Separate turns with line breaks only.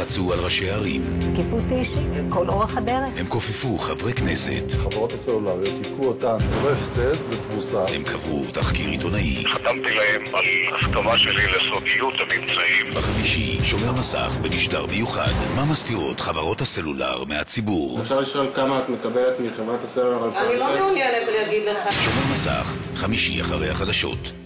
לחצו על ראשי ערים.
תקיפות אישית, כל אורך הדרך.
הם כופפו חברי כנסת.
חברות הסלולריות יקו אותן, לא הפסד, זה תבוסה.
הם קבעו תחקיר עיתונאי.
חתמתי להם על הסכמה שלי לסודיות הממצאים.
בחמישי, שומר מסך במשדר מיוחד. מה מסתירות חברות הסלולר מהציבור?
אפשר לשאול כמה את מקבלת מחברת הסלולר?
אני לא מעוניינת להגיד לך.
שומר מסך, חמישי אחרי החדשות.